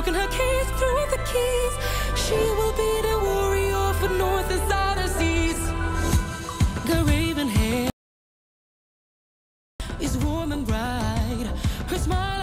broken her keys through the keys. She will be the warrior for north and southern seas. Got raven hair, is warm and bright. Her smile